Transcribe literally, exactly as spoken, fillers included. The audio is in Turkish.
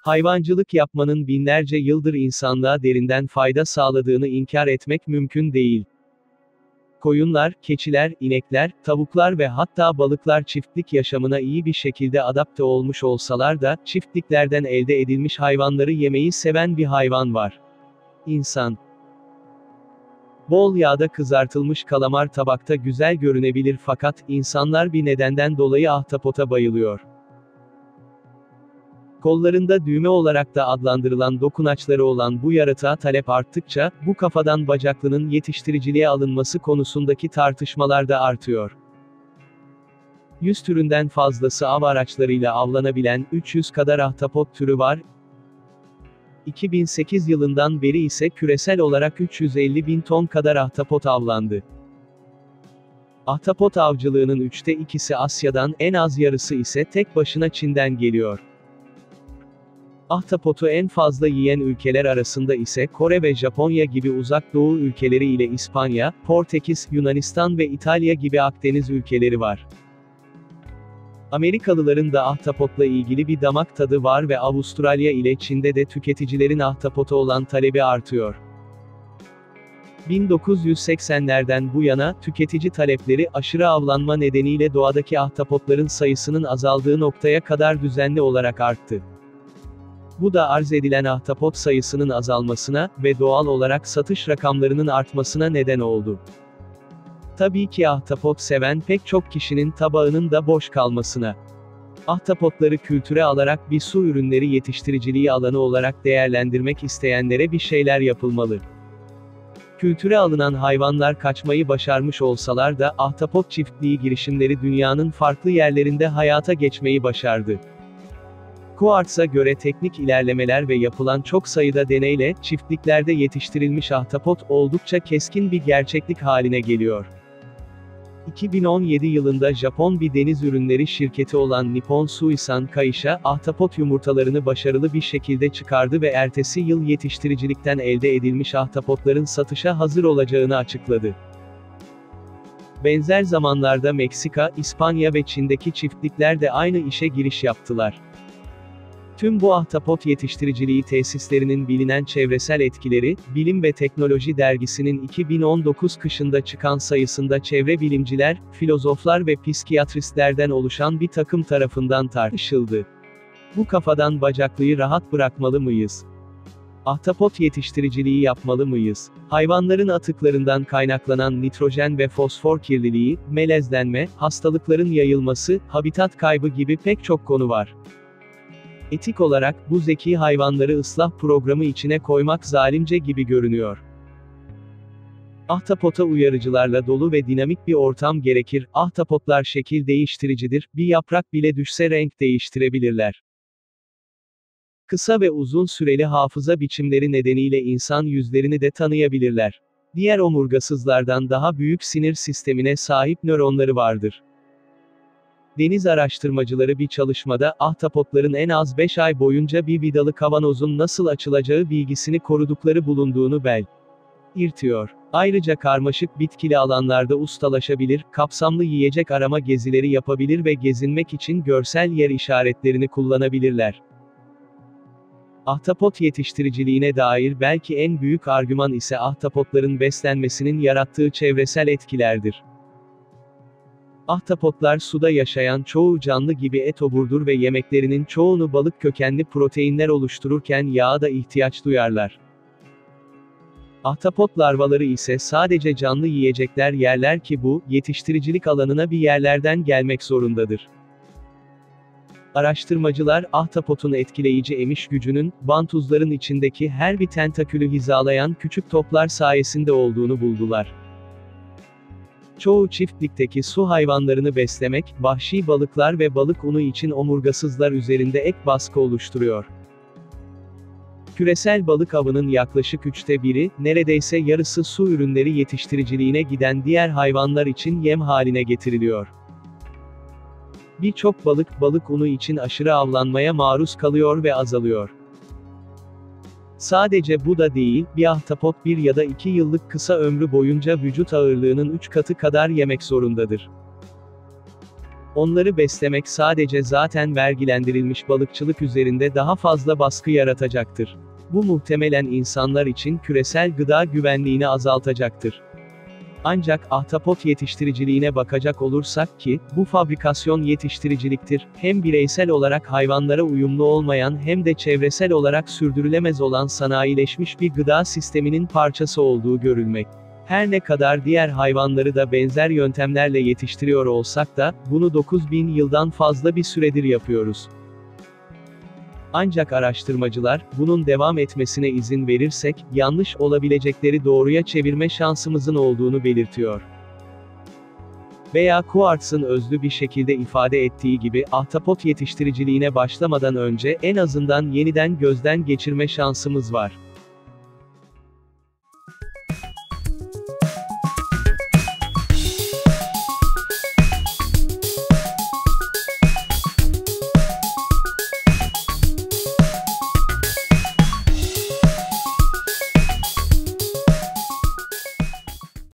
Hayvancılık yapmanın binlerce yıldır insanlığa derinden fayda sağladığını inkar etmek mümkün değil. Koyunlar, keçiler, inekler, tavuklar ve hatta balıklar çiftlik yaşamına iyi bir şekilde adapte olmuş olsalar da, çiftliklerden elde edilmiş hayvanları yemeyi seven bir hayvan var. İnsan. Bol yağda kızartılmış kalamar tabakta güzel görünebilir fakat, insanlar bir nedenden dolayı ahtapota bayılıyor. Kollarında düğme olarak da adlandırılan dokunaçları olan bu yaratığa talep arttıkça, bu kafadan bacaklının yetiştiriciliğe alınması konusundaki tartışmalar da artıyor. yüz türünden fazlası av araçlarıyla avlanabilen, üç yüz kadar ahtapot türü var. iki bin sekiz yılından beri ise küresel olarak üç yüz elli bin ton kadar ahtapot avlandı. Ahtapot avcılığının üçte ikisi Asya'dan, en az yarısı ise tek başına Çin'den geliyor. Ahtapotu en fazla yiyen ülkeler arasında ise Kore ve Japonya gibi uzak doğu ülkeleri ile İspanya, Portekiz, Yunanistan ve İtalya gibi Akdeniz ülkeleri var. Amerikalıların da ahtapotla ilgili bir damak tadı var ve Avustralya ile Çin'de de tüketicilerin ahtapota olan talebi artıyor. bin dokuz yüz seksenlerden bu yana, tüketici talepleri, aşırı avlanma nedeniyle doğadaki ahtapotların sayısının azaldığı noktaya kadar düzenli olarak arttı. Bu da arz edilen ahtapot sayısının azalmasına ve doğal olarak satış rakamlarının artmasına neden oldu. Tabii ki ahtapot seven pek çok kişinin tabağının da boş kalmasına. Ahtapotları kültüre alarak bir su ürünleri yetiştiriciliği alanı olarak değerlendirmek isteyenlere bir şeyler yapılmalı. Kültüre alınan hayvanlar kaçmayı başarmış olsalar da, ahtapot çiftliği girişimleri dünyanın farklı yerlerinde hayata geçmeyi başardı. Quartz'a göre teknik ilerlemeler ve yapılan çok sayıda deneyle, çiftliklerde yetiştirilmiş ahtapot, oldukça keskin bir gerçeklik haline geliyor. iki bin on yedi yılında Japon bir deniz ürünleri şirketi olan Nippon Suisan Kaisha, ahtapot yumurtalarını başarılı bir şekilde çıkardı ve ertesi yıl yetiştiricilikten elde edilmiş ahtapotların satışa hazır olacağını açıkladı. Benzer zamanlarda Meksika, İspanya ve Çin'deki çiftlikler de aynı işe giriş yaptılar. Tüm bu ahtapot yetiştiriciliği tesislerinin bilinen çevresel etkileri, Bilim ve Teknoloji dergisinin iki bin on dokuz kışında çıkan sayısında çevre bilimciler, filozoflar ve psikiyatristlerden oluşan bir takım tarafından tartışıldı. Bu kafadan bacaklıyı rahat bırakmalı mıyız? Ahtapot yetiştiriciliği yapmalı mıyız? Hayvanların atıklarından kaynaklanan nitrojen ve fosfor kirliliği, melezlenme, hastalıkların yayılması, habitat kaybı gibi pek çok konu var. Etik olarak, bu zeki hayvanları ıslah programı içine koymak zalimce gibi görünüyor. Ahtapota uyarıcılarla dolu ve dinamik bir ortam gerekir, ahtapotlar şekil değiştiricidir, bir yaprak bile düşse renk değiştirebilirler. Kısa ve uzun süreli hafıza biçimleri nedeniyle insan yüzlerini de tanıyabilirler. Diğer omurgasızlardan daha büyük sinir sistemine sahip nöronları vardır. Deniz araştırmacıları bir çalışmada, ahtapotların en az beş ay boyunca bir vidalı kavanozun nasıl açılacağı bilgisini korudukları bulunduğunu belirtiyor. Ayrıca karmaşık bitkili alanlarda ustalaşabilir, kapsamlı yiyecek arama gezileri yapabilir ve gezinmek için görsel yer işaretlerini kullanabilirler. Ahtapot yetiştiriciliğine dair belki en büyük argüman ise ahtapotların beslenmesinin yarattığı çevresel etkilerdir. Ahtapotlar suda yaşayan çoğu canlı gibi etoburdur ve yemeklerinin çoğunu balık kökenli proteinler oluştururken yağa da ihtiyaç duyarlar. Ahtapot larvaları ise sadece canlı yiyecekler yerler ki bu, yetiştiricilik alanına bir yerlerden gelmek zorundadır. Araştırmacılar, ahtapotun etkileyici emiş gücünün, vantuzların içindeki her bir tentakülü hizalayan küçük toplar sayesinde olduğunu buldular. Çoğu çiftlikteki su hayvanlarını beslemek, vahşi balıklar ve balık unu için omurgasızlar üzerinde ek baskı oluşturuyor. Küresel balık avının yaklaşık üçte biri, neredeyse yarısı su ürünleri yetiştiriciliğine giden diğer hayvanlar için yem haline getiriliyor. Birçok balık, balık unu için aşırı avlanmaya maruz kalıyor ve azalıyor. Sadece bu da değil, bir ahtapot bir ya da iki yıllık kısa ömrü boyunca vücut ağırlığının üç katı kadar yemek zorundadır. Onları beslemek sadece zaten vergilendirilmiş balıkçılık üzerinde daha fazla baskı yaratacaktır. Bu muhtemelen insanlar için küresel gıda güvenliğini azaltacaktır. Ancak ahtapot yetiştiriciliğine bakacak olursak ki, bu fabrikasyon yetiştiriciliktir, hem bireysel olarak hayvanlara uyumlu olmayan hem de çevresel olarak sürdürülemez olan sanayileşmiş bir gıda sisteminin parçası olduğu görülmek. Her ne kadar diğer hayvanları da benzer yöntemlerle yetiştiriyor olsak da, bunu dokuz bin yıldan fazla bir süredir yapıyoruz. Ancak araştırmacılar, bunun devam etmesine izin verirsek, yanlış olabilecekleri doğruya çevirme şansımızın olduğunu belirtiyor. Veya Quartz'ın özlü bir şekilde ifade ettiği gibi, ahtapot yetiştiriciliğine başlamadan önce, en azından yeniden gözden geçirme şansımız var.